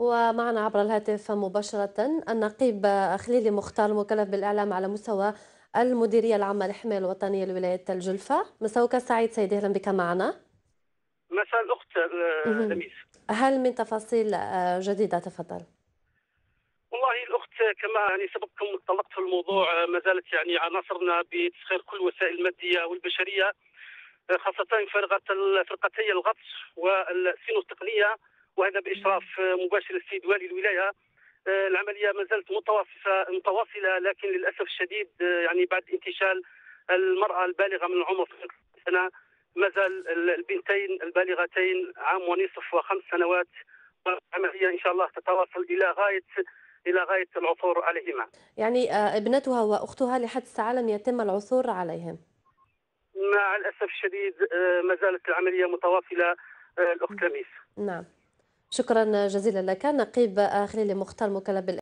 ومعنا عبر الهاتف مباشرة النقيب خليلي مختار المكلف بالإعلام على مستوى المديرية العامة للحماية الوطنية لولاية الجلفة. مساءك سعيد سيدي، أهلا بك معنا. مساء الأخت مهم. لميس. هل من تفاصيل جديدة؟ تفضل. والله الأخت، كما سبقكم طلقت في الموضوع، ما زالت عناصرنا بتسخير كل الوسائل المادية والبشرية، خاصة فرقتي الغطس والسينو التقنية، وهذا بإشراف مباشر السيد والي الولاية. العملية ما زالت متواصلة، لكن للأسف الشديد بعد انتشال المرأة البالغة من العمر 30 سنة، ما زال البنتين البالغتين عام ونصف وخمس سنوات. العملية إن شاء الله تتواصل إلى غاية العثور عليهما. يعني ابنتها وأختها لحد الساعة لم يتم العثور عليهم. مع الأسف الشديد ما زالت العملية متواصلة، الأخت لميس. نعم، شكرا جزيلا لك نقيب خليلي مختار مكلف